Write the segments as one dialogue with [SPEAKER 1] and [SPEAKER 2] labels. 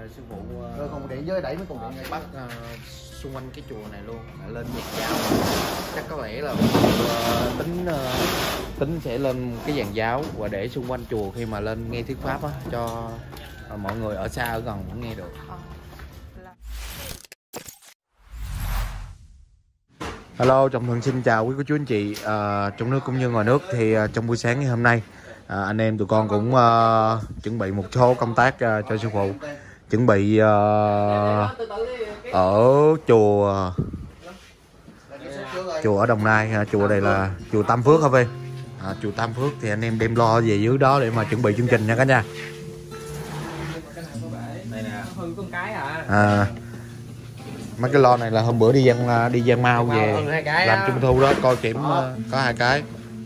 [SPEAKER 1] sư phụ
[SPEAKER 2] rồi còn điện với đẩy mấy cục điện này
[SPEAKER 1] bắt xung quanh cái chùa này luôn lên nhạc giáo. Chắc có lẽ là tính sẽ lên cái dàn giáo và để xung quanh chùa khi mà lên nghe thuyết pháp á, cho mọi người ở xa ở gần cũng nghe được. Hello, Trọng Thuận xin chào quý cô chú anh chị trong nước cũng như ngoài nước. Thì trong buổi sáng ngày hôm nay anh em tụi con cũng chuẩn bị một số công tác cho sư phụ. Chuẩn bị ở chùa ở Đồng Nai, chùa đây là chùa Tam Phước hả Phi? Chùa Tam Phước thì anh em đem lo về dưới đó để mà chuẩn bị chương trình nha cả nhà. Mấy cái lo này là hôm bữa đi Giang Mau về làm trung thu đó, coi kiểm có 2 cái.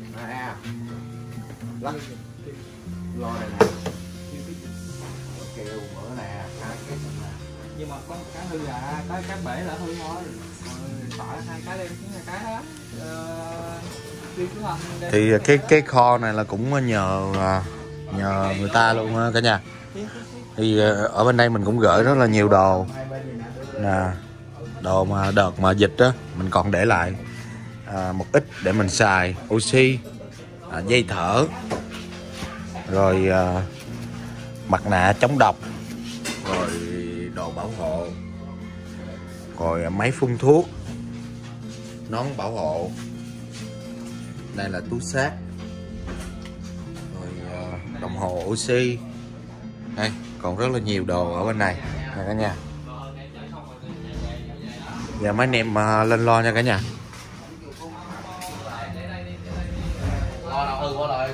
[SPEAKER 2] lo này nè, kêu mỡ nè, 2 cái nè.
[SPEAKER 3] Nhưng mà có cái hư cái bể là hư thôi. Tỏi 2 cái lên 2 cái đó.
[SPEAKER 1] Thì cái kho này là cũng nhờ người ta luôn á cả nhà. Thì ở bên đây mình cũng gửi rất là nhiều đồ nè, đồ mà đợt mà dịch á mình còn để lại một ít để mình xài, oxy, dây thở, rồi mặt nạ chống độc, rồi đồ bảo hộ, rồi máy phun thuốc, nón bảo hộ, đây là túi xách, rồi đồng hồ oxy. Đây còn rất là nhiều đồ ở bên này nè cả nhà. Giờ mấy anh em lên lo nha cả nhà.
[SPEAKER 2] Lo nào hư quá rồi.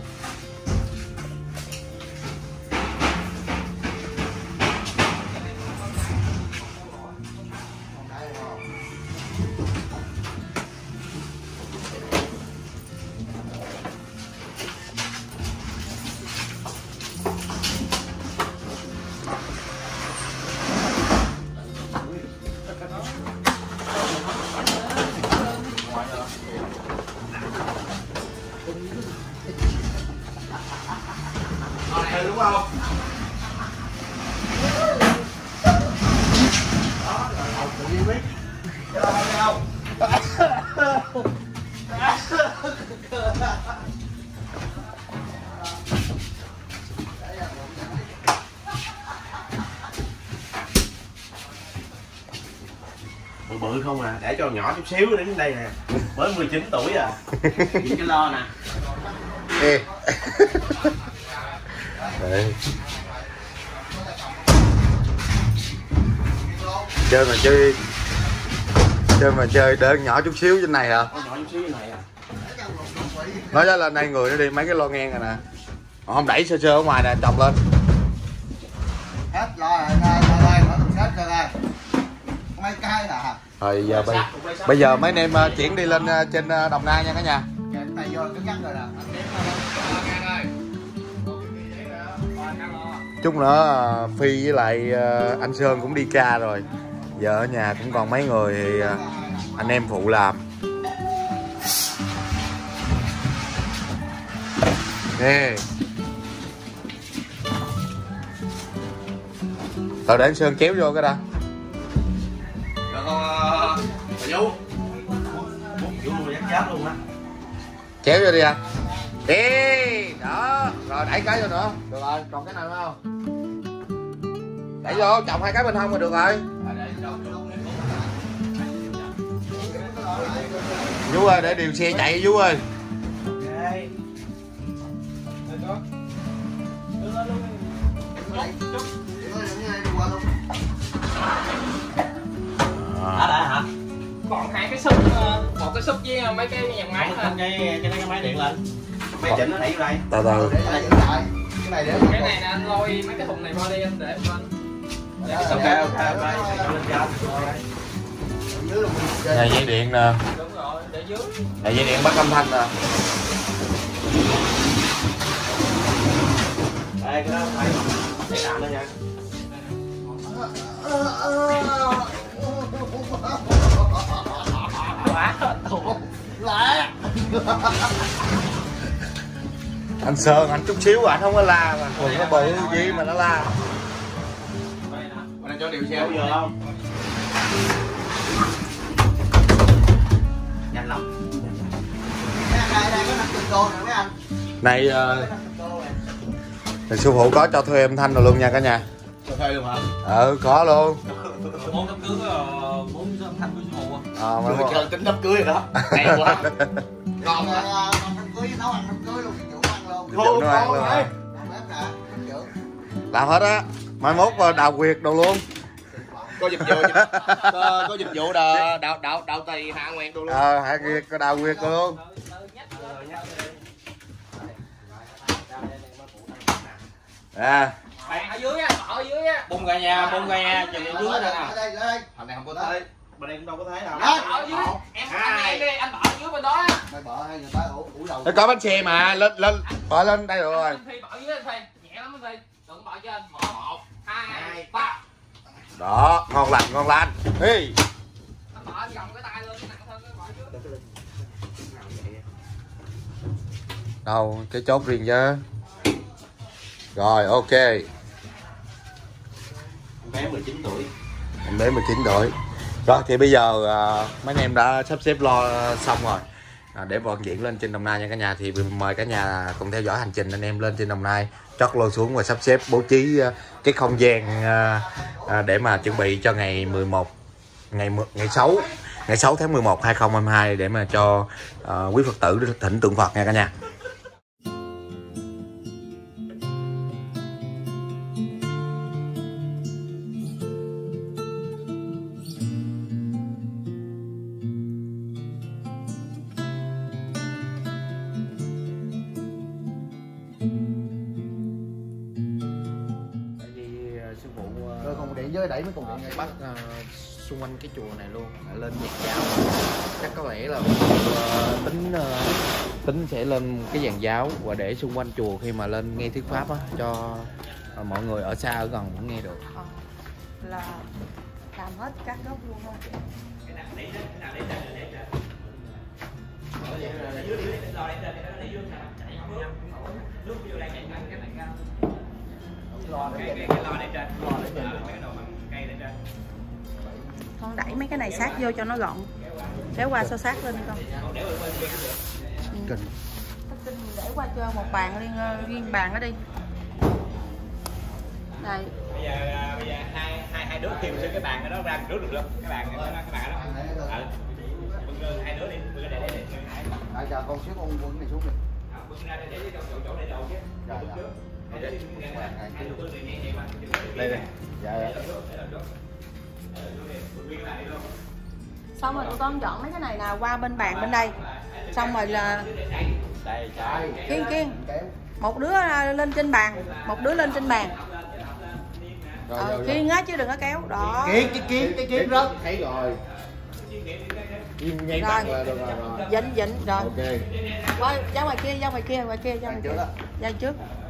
[SPEAKER 2] Đúng không? Đó, rồi học tự nhiên biết. Không?
[SPEAKER 4] Bự không à, để cho nhỏ chút xíu đến đây nè. Mới 19 tuổi à. Những cái lo nè.
[SPEAKER 1] Ê. Đấy. Chơi mà chơi đơn nhỏ chút xíu trên này hả?
[SPEAKER 4] Nhỏ chút xíu trên này à.
[SPEAKER 1] Nói ra là này người nó đi mấy cái lo ngang rồi nè. Họ không đẩy sơ ở ngoài nè, chồng lên.
[SPEAKER 2] Hết lo rồi, rồi, hết rồi đây. Mấy cái à.
[SPEAKER 1] Rồi giờ bây giờ mấy anh em chuyển đi lên trên Đồng Nai nha cả nhà.
[SPEAKER 2] Này vô cái cắt rồi nè.
[SPEAKER 1] Chút nữa Phi với lại anh Sơn cũng đi ca rồi. Giờ ở nhà cũng còn mấy người thì anh em phụ làm. Nè. Tao để anh Sơn kéo vô cái đã.
[SPEAKER 4] Rồi con bà Vũ. Vũ giáp luôn á.
[SPEAKER 1] Kéo vô đi anh. Đi, đó, rồi đẩy cái vô nữa. Được rồi, còn cái nào nữa không? Đẩy vô, chồng 2 cái bên hông là được rồi. Vũ ơi, để điều xe chạy Vũ ơi.
[SPEAKER 4] Đã hả?
[SPEAKER 3] Còn 2 cái súp, một cái súp với mấy cái nhà máy thôi.
[SPEAKER 4] Cái máy điện lên. Máy chỉnh nó đẩy vô đây.
[SPEAKER 1] Từ từ.
[SPEAKER 3] Cái này nè, anh lôi mấy cái thùng này qua đi anh để lên.
[SPEAKER 4] Ok.
[SPEAKER 1] Này dây điện nè.
[SPEAKER 3] Đúng rồi, để dưới.
[SPEAKER 1] Này dây điện bắt âm thanh nè.
[SPEAKER 4] Đây cái đó phải để tạm đó nha.
[SPEAKER 3] Quá thuộc.
[SPEAKER 1] Anh Sơn anh chút xíu anh không có la mà thường nó bự gì mà nó la.
[SPEAKER 2] cho điều xe
[SPEAKER 4] Bao giờ không?
[SPEAKER 2] nhanh lắm. Đây có 50 đô nè mấy anh.
[SPEAKER 1] Này sư phụ có cho thuê âm thanh rồi luôn nha cả nhà.
[SPEAKER 2] Cho thuê luôn hả?
[SPEAKER 1] Có luôn.
[SPEAKER 3] Món đám cưới muốn âm thanh của sư phụ
[SPEAKER 2] Người chờ tính đám cưới rồi đó. Đẹp quá. Còn đám cưới nấu ăn đám cưới luôn, chủ ăn luôn.
[SPEAKER 1] Vụ nó ăn luôn hả? Làm hết á. Mai mốt đào quyệt đồ luôn.
[SPEAKER 2] Có dịch vụ đào tỳ Hạ Nguyệt đồ luôn.
[SPEAKER 1] Hạ Nguyệt có đào quyệt đồ luôn.
[SPEAKER 3] Ở dưới á, ở dưới á. Bung ra nha, chừng dưới nữa nè.
[SPEAKER 2] Đây. Thằng này không có thế.
[SPEAKER 4] Bên đây cũng đâu có thấy đâu.
[SPEAKER 3] Ở dưới. Em đi, anh bỏ ở dưới bên đó.
[SPEAKER 2] Mày bỏ hay người ta ủ đầu.
[SPEAKER 1] Nó có bánh xe mà, lên bỏ lên đây được rồi.
[SPEAKER 3] Anh Phi bỏ dưới anh Phi, nhẹ lắm anh Phi. Đừng bỏ trên. 1 2 3.
[SPEAKER 1] Đó, ngon lành. Đi.
[SPEAKER 3] Anh bỏ vòng cái tay lên, nặng hơn cái bỏ dưới.
[SPEAKER 1] Đâu, cái chốt riêng chứ. Rồi, ok.
[SPEAKER 4] Bé 19 tuổi.
[SPEAKER 1] Em bé 19 tuổi. Rồi thì bây giờ mấy anh em đã sắp xếp lo xong rồi. Để vận chuyển lên trên Đồng Nai nha cả nhà. Thì mời cả nhà cùng theo dõi hành trình anh em lên trên Đồng Nai, chót lô xuống và sắp xếp bố trí cái không gian để mà chuẩn bị cho ngày 11 ngày 6 tháng 11 2022 để mà cho quý Phật tử thỉnh tượng Phật nha cả nhà. Sư phụ
[SPEAKER 2] Rồi còn điện với đẩy mấy con điện này
[SPEAKER 1] bắt xung quanh cái chùa này luôn, lên nhạc giáo. Chắc có lẽ là tính sẽ lên cái dàn giáo và để xung quanh chùa khi mà lên nghe thuyết pháp á, cho mọi người ở xa ở gần cũng nghe được.
[SPEAKER 5] Là làm hết các góc luôn thôi. Con đẩy mấy cái này sát vô cho nó gọn, kéo qua so sát lên đi con. Để qua cho một bàn riêng bàn đó đi. Đây.
[SPEAKER 3] Bây giờ hai đứa kêu cái bàn đó ra trước được luôn. Cái bàn đó. Hai đứa đi, để đây.
[SPEAKER 2] Giờ con xếp con quân này xuống đi.
[SPEAKER 3] Bưng ra để chỗ để đồ chứ.
[SPEAKER 1] Đây. Dạ.
[SPEAKER 5] Xong rồi tụi con dọn mấy cái này nào qua bên bàn bên đây. Xong rồi là Kiên một đứa lên trên bàn, một đứa lên trên bàn. Kiên á chứ đừng có kéo. Đó.
[SPEAKER 2] Cái kiến rớt. Thấy rồi.
[SPEAKER 5] Rồi. Dịnh rồi.
[SPEAKER 2] Ok.
[SPEAKER 5] Thôi ra ngoài kia. Ra trước.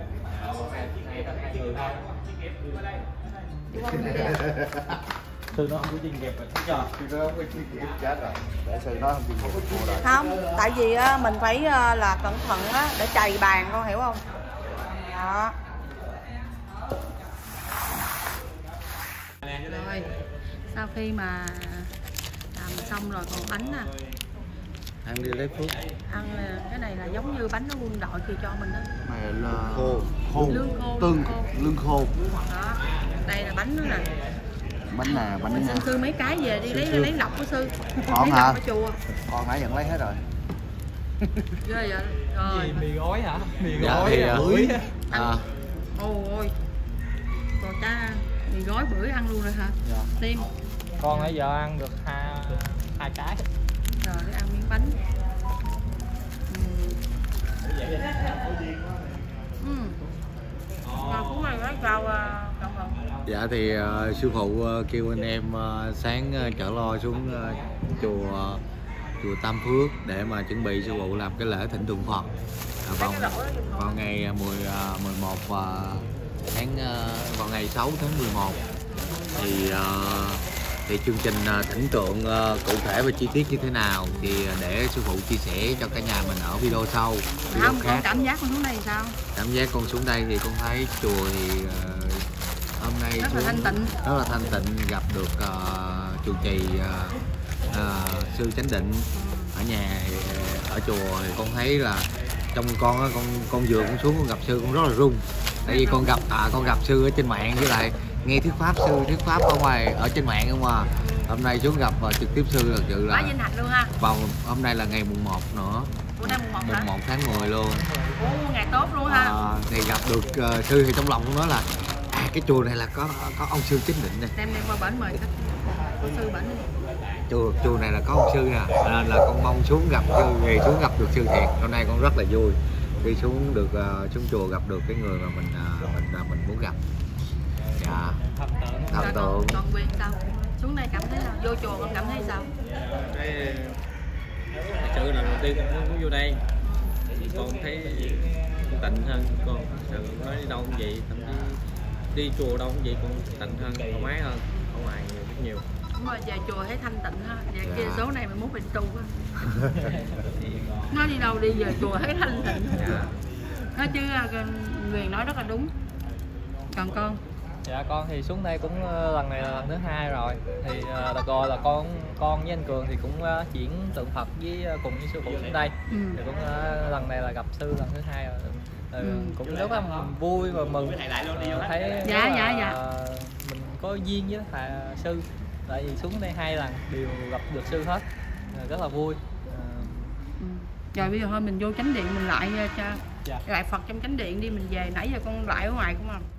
[SPEAKER 3] Sư nó không có chuyên nghiệp rồi, chắc
[SPEAKER 2] Sư nó không có chuyên nghiệp chết rồi. Để sư nó không chuyên nghiệp rồi.
[SPEAKER 5] Không, tại vì mình phải là cẩn thận á để chày bàn, con hiểu không? Đó. Rồi, sau khi mà làm xong rồi còn bánh nè.
[SPEAKER 1] Ăn đi lấy phước.
[SPEAKER 5] Ăn cái này là giống như bánh ở quân đội kia cho mình đó.
[SPEAKER 2] Này là khô.
[SPEAKER 5] Lương khô.
[SPEAKER 2] Lương khô.
[SPEAKER 5] Đó. Đây là bánh nữa nè.
[SPEAKER 2] Bánh nè, bánh
[SPEAKER 5] Xin sư mấy cái về đi lấy lọc của sư.
[SPEAKER 2] Còn
[SPEAKER 5] lấy
[SPEAKER 2] hả?
[SPEAKER 5] lọc ở chùa.
[SPEAKER 2] Con nãy vẫn lấy hết rồi.
[SPEAKER 5] Ghê vậy. Rồi.
[SPEAKER 3] Mì gói hả? Mì
[SPEAKER 1] Dạ,
[SPEAKER 3] gói.
[SPEAKER 1] thì,
[SPEAKER 5] Ôi. Còn cha mì gói bữa ăn luôn rồi hả?
[SPEAKER 3] Dạ.
[SPEAKER 5] Tim.
[SPEAKER 3] Con nãy giờ ăn được hai cái.
[SPEAKER 5] Rồi để ăn miếng bánh. Rồi cũng này lấy rau cộng đồng.
[SPEAKER 1] Dạ thì sư phụ kêu anh em sáng chở lo xuống chùa Tam Phước để mà chuẩn bị sư phụ làm cái lễ thỉnh tượng Phật vào ngày 11 tháng vào ngày 6 tháng 11 thì chương trình thỉnh tượng cụ thể và chi tiết như thế nào thì để sư phụ chia sẻ cho cả nhà mình ở video sau.
[SPEAKER 5] Không, con cảm giác con xuống đây sao?
[SPEAKER 1] Cảm giác con xuống đây thì con thấy chùa thì hôm nay
[SPEAKER 5] rất là thanh tịnh.
[SPEAKER 1] rất là thanh tịnh, gặp được trụ trì sư Chánh Định ở nhà. Ở chùa thì con thấy là trong con á, con vừa cũng xuống con gặp sư con rất là run, tại vì con gặp sư ở trên mạng, với lại nghe thuyết pháp sư thuyết pháp ở ngoài ở trên mạng không à. Hôm nay xuống gặp trực tiếp sư thật sự là
[SPEAKER 5] Quá vinh hạnh luôn ha.
[SPEAKER 1] vào hôm nay là ngày mùng 1 nữa,
[SPEAKER 5] Bữa nay mùng 1 hả?
[SPEAKER 1] mùng 1 tháng 10 luôn.
[SPEAKER 5] Ồ, ngày tốt luôn ha.
[SPEAKER 1] Thì gặp được sư thì trong lòng con nói là cái chùa này là có ông sư Chánh Định nè,
[SPEAKER 5] Đem qua bển mời khách cô sư bển đi.
[SPEAKER 1] chùa này là có ông sư nè, nên là con mong xuống gặp sư, thì xuống gặp được sư thiệt. Hôm nay con rất là vui khi xuống được xuống chùa gặp được cái người mà mình muốn gặp. Dạ. Thần tượng.
[SPEAKER 5] Còn Quyền sao? Xuống đây cảm thấy sao? Vô chùa con cảm thấy sao?
[SPEAKER 3] Thật sự là đầu tiên con muốn vô đây thì con thấy con tịnh hơn. Con thật sự nói đi đâu cũng vậy, thậm chí đi chùa đâu cũng vậy, con tịnh hơn, thoải mái hơn ở ngoài nhiều.
[SPEAKER 5] Đúng rồi, về chùa thấy thanh tịnh ha. Về kia số này mình muốn bị tu á. Nói đi đâu đi về chùa thấy thanh tịnh. Nói chứ Quyền nói rất là đúng. Còn con?
[SPEAKER 6] Dạ con thì xuống đây cũng lần này là lần thứ 2 rồi. Thì đợt rồi là con với anh Cường thì cũng chuyển tượng Phật với cùng với sư phụ xuống đây. Thì cũng lần này là gặp sư lần thứ 2 rồi. Cũng rất là vui và mừng thấy
[SPEAKER 5] Dạ.
[SPEAKER 6] mình có duyên với thầy sư, tại vì xuống đây 2 lần đều gặp được sư hết, rất là vui.
[SPEAKER 5] Rồi bây giờ thôi mình vô chánh điện mình lại cho
[SPEAKER 6] Dạ.
[SPEAKER 5] lại Phật trong chánh điện đi, mình về. Nãy giờ con lại ở ngoài cũng không.